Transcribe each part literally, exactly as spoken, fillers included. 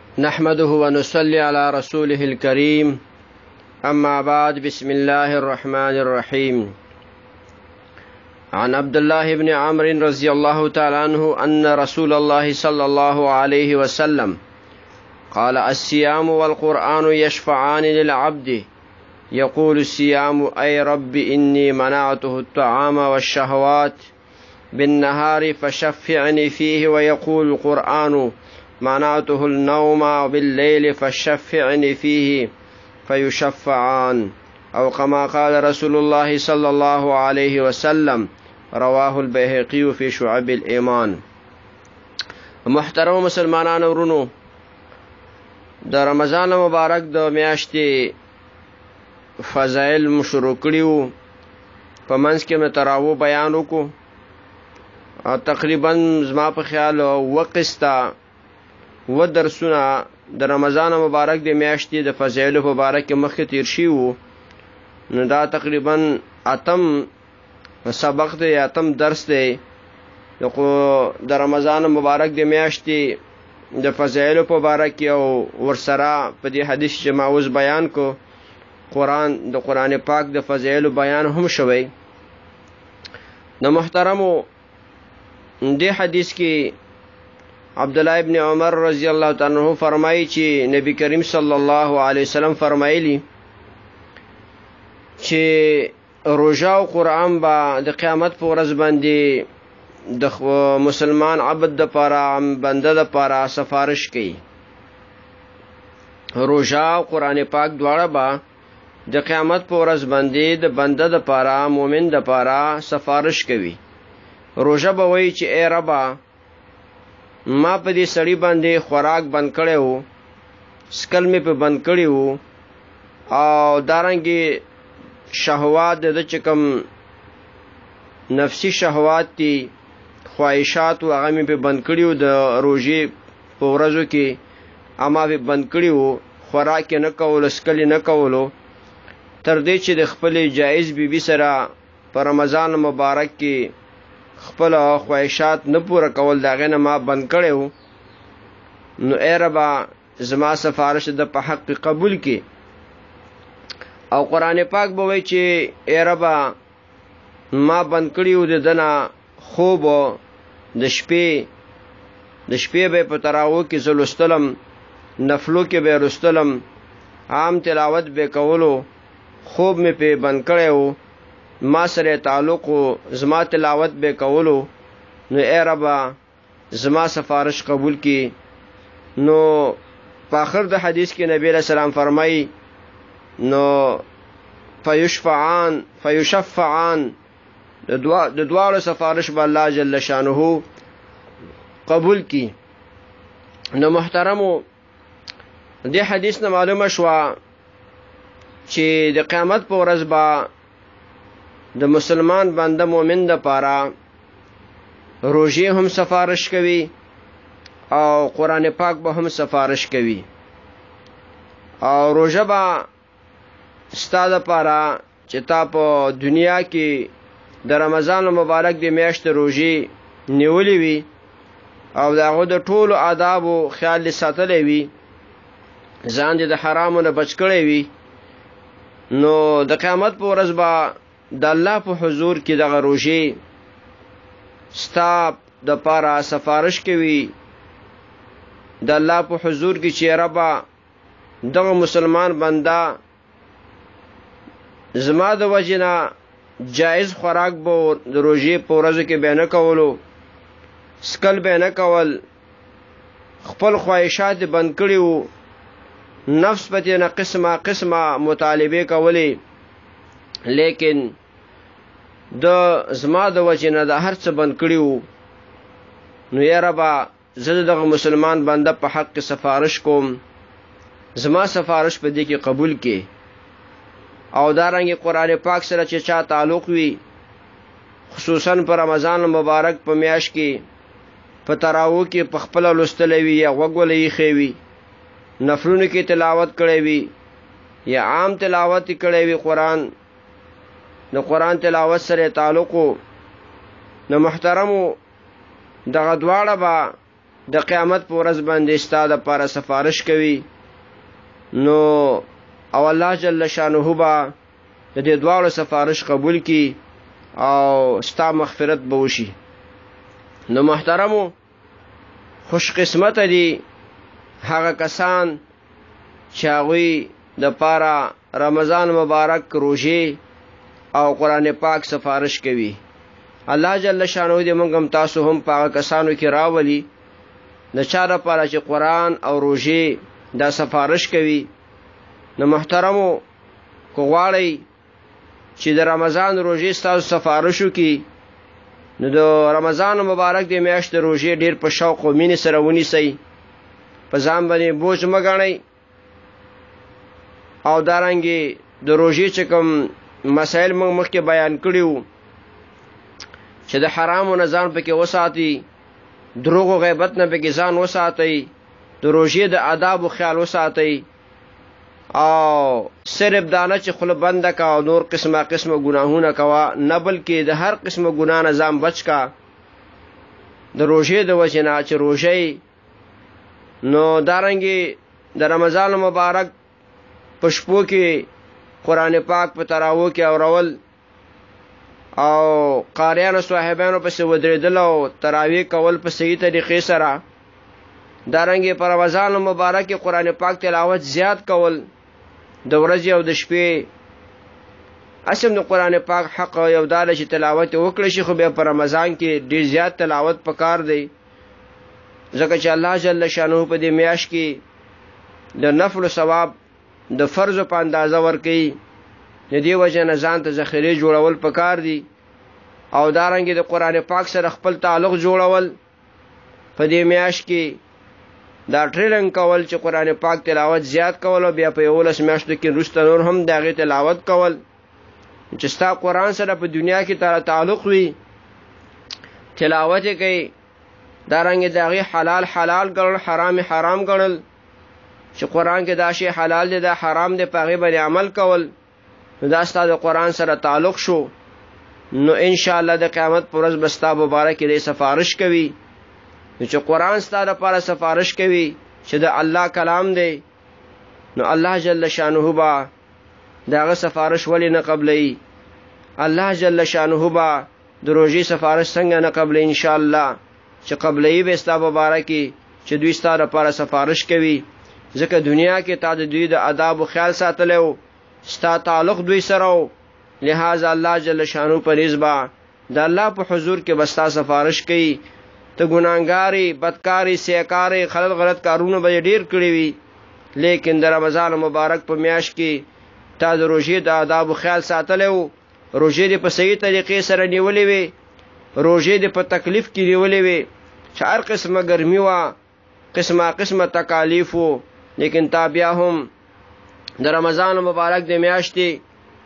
نحمده ونصلي على رسوله الكريم أما بعد. بسم الله الرحمن الرحيم. عن عبد الله بن عمرو رضي الله تعالى عنه أن رسول الله صلى الله عليه وسلم قال: الصيام والقرآن يشفعان للعبد، يقول الصيام: أي رب إني منعته الطعام والشهوات بالنهار فشفعني فيه، ويقول القرآن: منعته النوم بالليل فشفعني فيه، فيشفعان، أو كما قال رسول الله صلى الله عليه وسلم. رواه البيهقي في شعب الإيمان. محترم مسلمانان ورونو، د رمضان مبارک د میاشتې فضائل مشروع کړیو، په منځ کې مې تراوو بیان وکړو. تقریبا زما په خیال و قسطه و درسونه د رمضان مبارک د میاشتې د فضایلو په باره کې مخکې تیر شوي وو. نو دا تقریبا اتم سبق دی، اتم درس دی د رمضان مبارک د میاشتې د فضایلو په باره کې، او ورسره په دې حدیث چې ما اوس بیان کو قرآن د قرآن پاک د فضایلو بیان هم شوی. د محترمو دې حدیث کې عبدالله ابن عمر رضی الله تعالی عنہ فرمایي چې نبی کریم صلی الله علیه وسلم فرمایلی چې روژه او قرآن به د قیامت په ورځ باندې د مسلمان عبد د پاره بنده د پاره سفارش کوي. روژه او قرآن پاک دواړه به د قیامت په ورځ باندې د بنده د پاره مومن د پاره سفارش کوي. روژه به وایي چې اے ربا، ما په دې سړی باندې خوراک بند کړی وو، سکل مې په بند کړی وو، او دارنګې شهوات د چې کوم نفسي شهوات دي، خواهشات و هغه مې په بند کړي وو. د روژې په ورځو کې اما په بند کړي وو، خوراک نه کولو، سکل نه کولو، تر دې چې د خپل جایز بیبي سره په رمضان مبارک کې خپل خواهشات نه پوره کول، دا غنه ما بند کړی وو. نو اے ربا، زما سفارش د په حق قبول کی. او قرآن پاک به وایي چې اے ربا، ما بند کړی وو د دنه خوب د شپې د شپې به په تراوو کې زه لوستلم، نفلو کې به لوستلم، عام تلاوت به کولو، خوب مې په بند کړی وو، ما سره تعلق و، زما تلاوت به کولو. نو اے ربا، زما سفارش قبول کی. نو په آخر د حدیث کې نبی علیہ السلام فرمایي، نو فیشفعان فیشفعان د دواړو سفارش به الله جل شانه قبول کی. نو محترمو، دې حدیث نه معلومه شوه چې د قیامت په ورځ به د مسلمان بنده مومن د پاره روژې هم سفارش کوي، او قرآن پاک به هم سفارش کوي. او روژه به ستا د پاره چې تا په دنیا کې د رمضان مبارک د میاشت روژې نیولې وي، او د هغو د ټولو آدابو خیال ساتلی وي، ځان دې د حرامو نه بچ کړی وي، نو د قیامت په ورځ به د الله په حضور کې دغه روژې ستا د پاره سفارش کوي د الله په حضور کې چې ربا، دغه مسلمان بنده زما د وجې نه جایز خوراک به د روژې په ورځو کې به نه کولو، سکل به نه کول، خپل خواهشات بند کړي وو، نفس پتې نه قسمه قسمه مطالبې کولې، لیکن د زما د وجې نه د هر څه بند کړي وو. نو یا ربا، زه دغه مسلمان بنده په حق کې سفارش کوم، زما سفارش په دې کې قبول کې. او دارنګه قرآن پاک سره چې چا تعلق وي، خصوصا په رمضان مبارک په میاشت کې په تراوو کې په خپل لوستلی وي، یا غوږ ولې ایښی وي، نفلونو کې تلاوت کړی وي، یا عام تلاوت کړی وي قرآن، نو قرآن تلاوت سره تعلق. نو محترمو، دغه دواړه به د قیامت په ورځ باندې ستا د پاره سفارش کوي نو او الله جل شانه با د دې دواړو سفارش قبول کی او ستا مغفرت به وشي. نو محترمو خوش قسمت دي هغه کسان چې هغوی د پاره رمضان مبارک روزه او قرآن پاک سفارش کوي. الله جل شانه دې موږ هم تاسو هم پاک کسانو کې راولي د چا لپاره چې قرآن او روزه دا سفارش کوي. نو محترمو کو غواړئ چې د رمضان روزه ستاسو سفارش وکړي نو د رمضان مبارک د میاشت روزه ډیر په شوق او مینې سره ونیسئ، په ځان باندې بوج مه ګڼئ او دارنګې د روزه چې کوم مسائل موږ مخکې بیان کړیو چې د حرامو نه ځان پکې وساتي، دروغ او غیبت نه پکې ځان وساتئ، د روزه د آداب او خیال وساتئ او صرف دانه چې خوله بنده کا او نور قسمه قسمه ګناهونه کوا نه بلکې د هر قسمه ګناه نه ځان بچ کا د روزه د وجه نه چې روزه نو دارنګې د رمضان مبارک پشپو کې قرآن پاک په تراوو کې اورول او قاریانو صاحبانو پسې ودرېدل او تراویح کول په صحیح طریقې سره، دارنګې په رمضان مبارک کې قرآن پاک تلاوت زیات کول د ورځې او د شپې. اسم د قرآن پاک حق یو داله چې تلاوت وکړي شي، خو بیا په رمضان کې ډیر زیات تلاوت پکار دی ځکه چې الله جل شانه په دې میاشت کې د نفل ثواب د فرض په اندازه ورکړي. د دې وجه نه ځان ته ذخیره جوړول پکار دي او دارنګې د قرآن پاک سره خپل تعلق جوړول په دې میاشت کې دا ټریننګ کول چې قرآن پاک تلاوت زیات کول او بیا په یولس میاشتو کې وروسته نور هم د هغې تلاوت کول چې ستا قرآن سره په دنیا کې تاره تعلق وي، تلاوت یې کوي، دارنګې د هغې حلال حلال ګڼل، حرام حرام ګڼل چې قرآن کې دا شی حلال دی دا حرام دی په هغې باندې عمل کول، نو دا ستا د قرآن سره تعلق شو. نو انشاءالله د قیامت پر ورځ به ستا مبارک دی سفارش کوي. نو چې قرآن ستا لپاره سفارش کوي چې د الله کلام دی نو الله جل شانه با د هغه سفارش ولې نه قبلوي؟ الله جل شانه با د روژې سفارش څنګه نه قبلوي؟ انشاءالله چې قبلوي به ستا مبارکي چې دوی ستا لپاره سفارش کوي ځکه دنیا کې تا د دوی د آداب و خیال ساتلی و، ستا تعلق دوی سره و، لہذا الله جل شانه په نسبه د الله په حضور کې به ستا سفارش کوي. ته ګناهګاري بدکاري سیاکاري خلل غلط کارونه به ډیر کړی وي، لیکن د رمضان مبارک په میاشت کې تا د روژې د آداب و خیال ساتلی و، روژې دې په صحیح طریقې سره نیولې وي، روژې دې په تکلیف کې نیولې وي چې هر قسمه ګرمي وه، قسمه قسمه تکالیف و، لیکن تا بیا هم د رمضان مبارک د میاشتې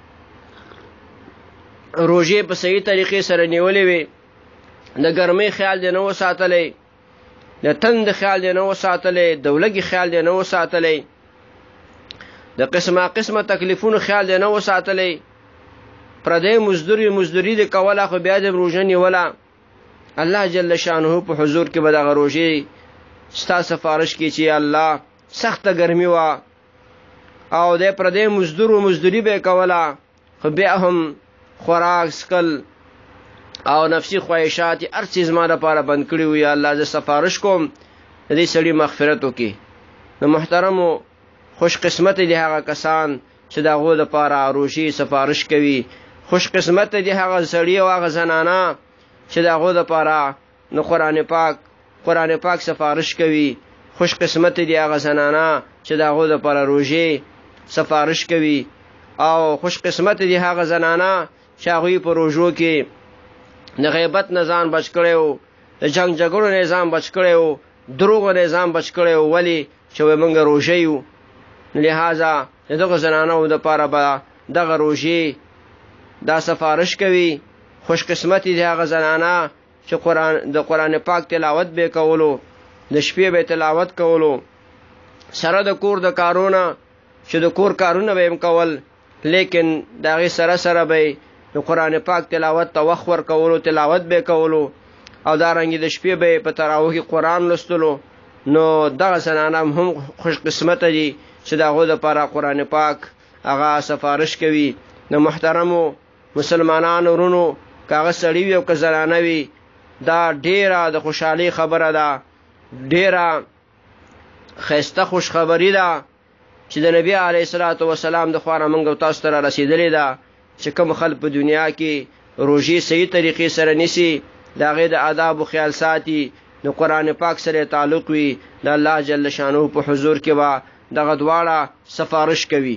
روژې په صحیح طریقې سره نیولې وي، د ګرمۍ خیال دې نه وساتلی، د تند خیال دې نه وساتلی، د ولږې خیال دې نه وساتلی، د قسمه قسمه تکلیفونو خیال دې نه وساتلی، پردی مزدوري مزدوري دې کوله خو بیا دې روژه نیوله. الله جل شانه په حضور کې به دغه روژې ستا سفارش کې چې الله سخته ګرمي وه او د پردی مزدور و مزدوري به کوله خو بیا هم خوراک سکل او نفسي خواهشات هر څه زما لپاره بند کړي وي. یا الله زه سفارش کوم د دې سړي مغفرت وکړي. نو محترمو خوش قسمت دي هغه کسان چې د هغو لپاره روژې سفارش کوي، خوش قسمت دي هغه سړي او هغه زنانه چې د هغو لپاره نو قرآن پاک قرآن پاک سفارش کوي، خوش قسمت دي هغه زنانه چې د هغو لپاره روژې سفارش کوي، او خوش قسمت دي هغه زنانه چې هغوی په روژو کې د غیبت نه ځان بچ کړی و، د جنګ جګړو نه ځان بچ کړی و، دروغو نه ځان بچ کړی و، ولې چې وایي موږ روژه یو. لہذا د دغه زنانو دپاره به دغه روژې دا سفارش کوي. خوش قسمت دي هغه زنانه چې قرآن د قرآن پاک تلاوت به کولو، د شپې به تلاوت کولو، سره د کور د کارونه چې د کور کارونه به هم کول، لیکن د هغې سره سره به د قرآن پاک تلاوت ته وخت ورکولو، تلاوت به کولو، او دارنګه د شپې به په تراویح کې قران لوستلو. نو دغه زنانه هم خوش قسمت دي چې دغه د لپاره قران پاک هغه سفارش کوي. نو محترمو مسلمانانو ورونو، کاغه سړی وي او که زنانه وي، دا ډیره د خوشحالي خبره ده، ډیره خسته خوش خبری ده چې د نبی علیه الصلاۃ والسلام د خوانه منګو تاسو ته رسیدلې ده چې کوم خلک په دنیا کې روزي صحیح طریقې سره نسی، دا غي د آداب او خیال ساتي، نو قران پاک سره تعلق وي، د الله جل شانو په حضور کې وا دغه دواړه سفارش کوي.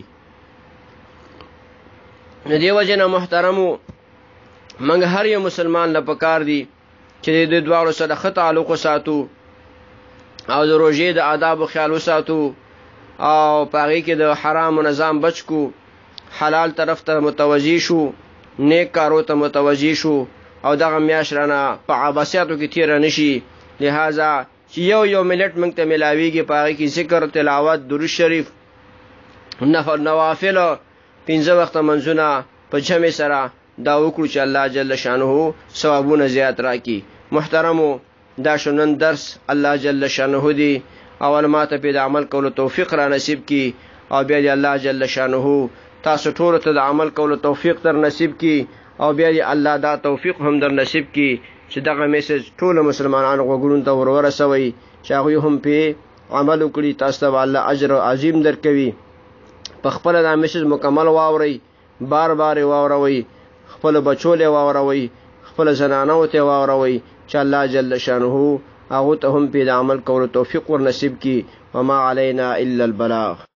نو دی وجنه محترمو، منګ هر یو مسلمان له پکار دی چې د دواړو سره ښه تعلق وساتو او د روزي د آداب او خیال وساتو او پاغي کې د حرام نظام بچ کو، حلال طرف ته متوجي شو، نیک کارو ته متوجي شو او دغه میاشرانه په عباسیاتو کې تیر نشي. لہذا چې یو یو منټ موږ ته ملاويږي پاغي کې ذکر، تلاوت، درود شریف، نفل نوافل، پنځه وخت منځونه په جمع سره دا وکړو چې الله جل شانه ثوابونه زیات راکړي. محترمو، دا شنن درس الله جل شانه دی، اول ماته په عمل کولو توفیق را نصیب کړي او بیا دی الله جل شانه تاسو ټول ته د عمل کولو توفیق در نصیب کړي او بیا دی الله دا توفیق هم در نصیب کړي چې دغه میسج ټول مسلمانانو وګړو ته ورورسوي چې هغه هم په عمل وکړي. تاسو ته الله اجر عظیم درکوي. په خپل دا میسج مکمل واوري، بار بار واوروي، خپل بچو له واوروي، خپل زنانو ته واوروي چې الله جل شانه هغه ته هم په عمل کولو توفیق ور نصیب کړي. وما علينا الا البلاغ.